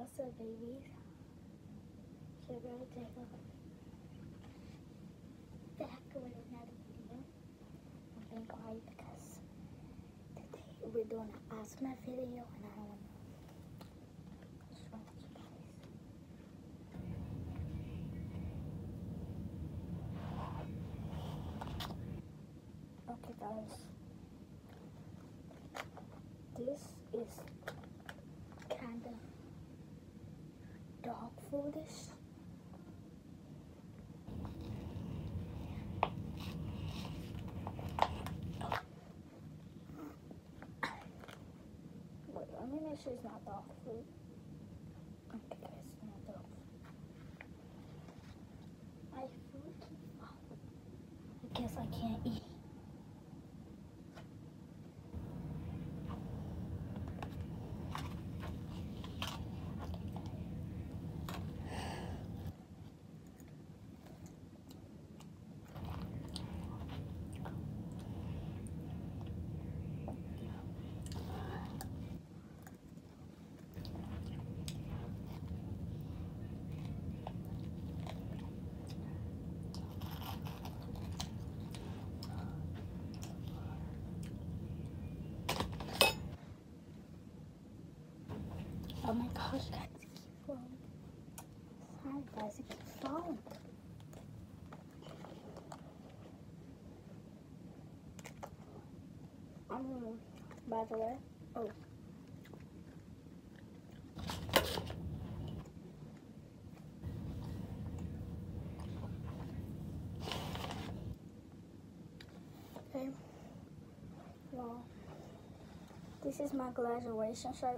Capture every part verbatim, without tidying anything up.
What's up, babies? It's your girl Jacob. Back with another video. I'm being quiet because today we're doing an Ask My video and I don't want to distract you guys. Okay, guys. This is kind of dog foodish. Wait, let me make sure it's not dog food. Okay, guys, it's not dog food. My food keeps falling. I guess I can't eat. Oh my gosh, guys, it keeps falling. Sorry, guys, it keeps falling. Um, by the way, oh. Okay. Well, this is my graduation shirt.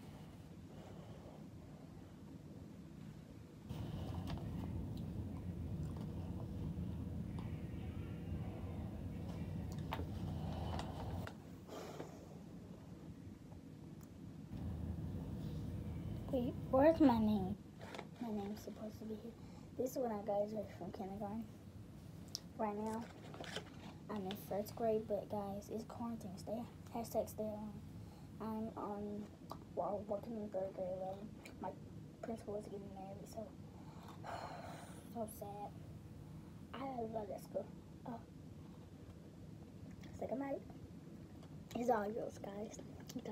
Wait, where's my name? My name's supposed to be here. This is when I graduated from kindergarten. Right now, I'm in first grade, but guys, it's quarantine. Stay, hashtag stay on. I'm on, well, working in third grade level. My principal is getting married, so, so sad. I love that school. Oh. Say goodnight. It's all yours, guys. Okay.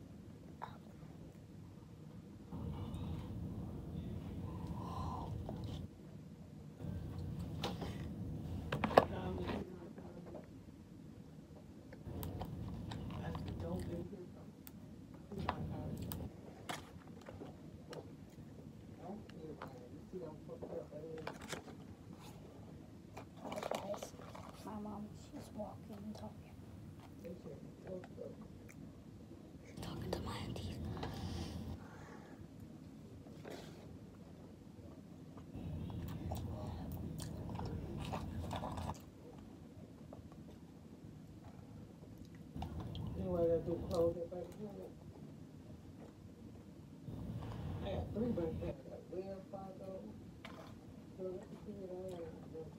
Alright, guys. My mom, she's walking and talking. She's talking to my auntie. Anyway, I do close it back here. I got three birthdays. I got Will, Fargo. So let's see what I have.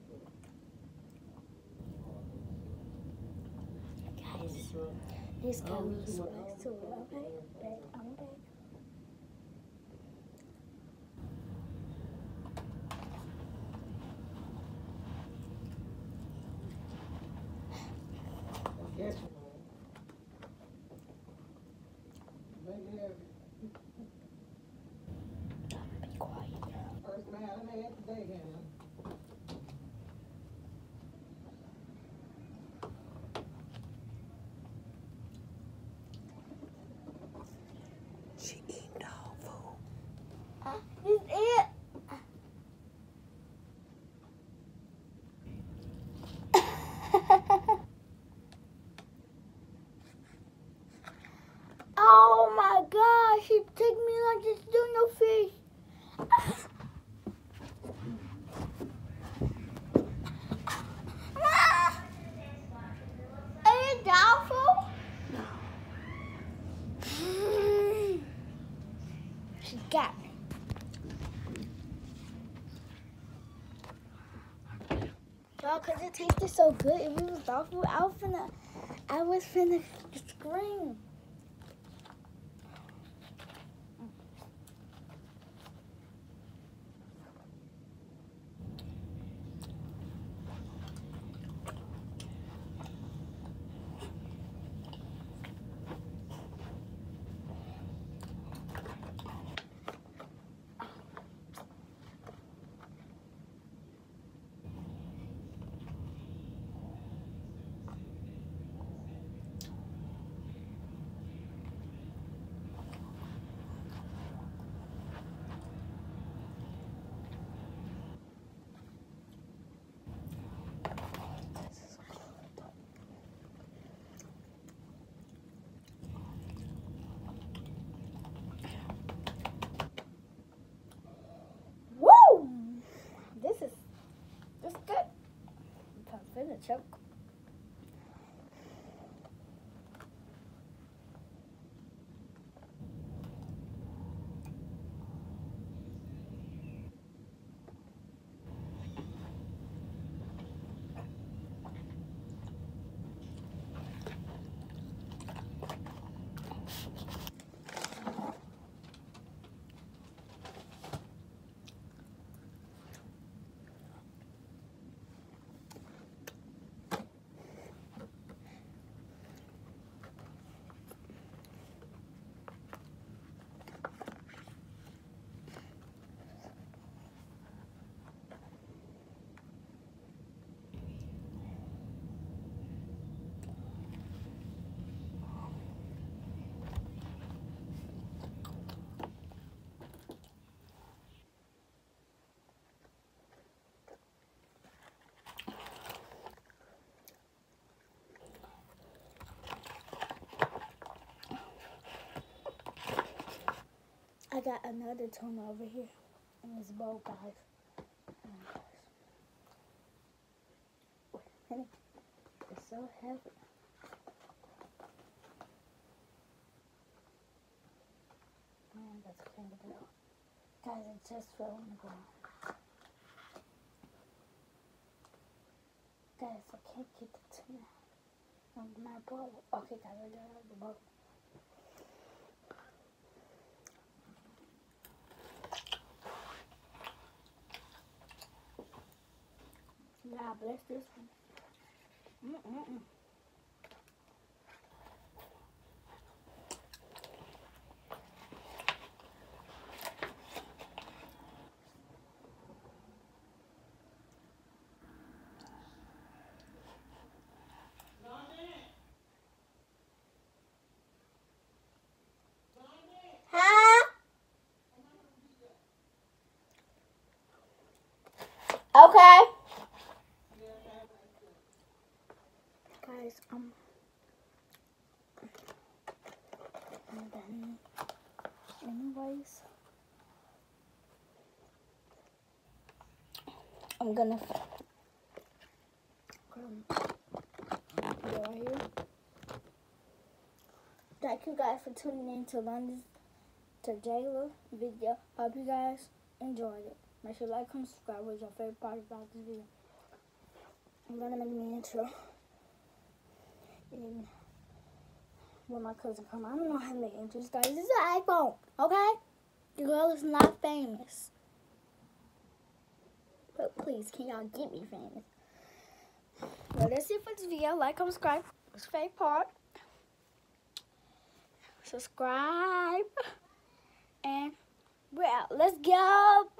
Guys, this comes back to it. Okay, back, I'm back. Yes, maybe have Be quiet. first man I had today, Hannah. She eating dog food. Uh, this is it. Oh my gosh, he took me like this tuna fish. Are you doubtful? No. She got me. Y'all, cause it tasted so good. If it was dog food, I was finna, I was finna scream. choke. I got another tuna over here in this bowl, guys. And it's so heavy. Man, that's clean it out. Guys, it just fell on the ground. Guys, I can't get the tuna on my bowl. Okay, guys, I got it out of the bowl. God bless this one. Mm-mm-mm. Huh? Okay. Guys, um, and then, anyways, I'm gonna um, go right here. Thank you guys for tuning in to London to Jayla video. Hope you guys enjoyed it. Make sure you like, comment, subscribe. What's your favorite part about this video? I'm gonna make me intro. And when my cousin come, I don't know how to make intros, guys. This is an iPhone, okay? The girl is not famous. But please, can y'all get me famous? Well, that's it for this video. Like, comment, subscribe. What's your favorite part? Subscribe. And we're out. Let's go.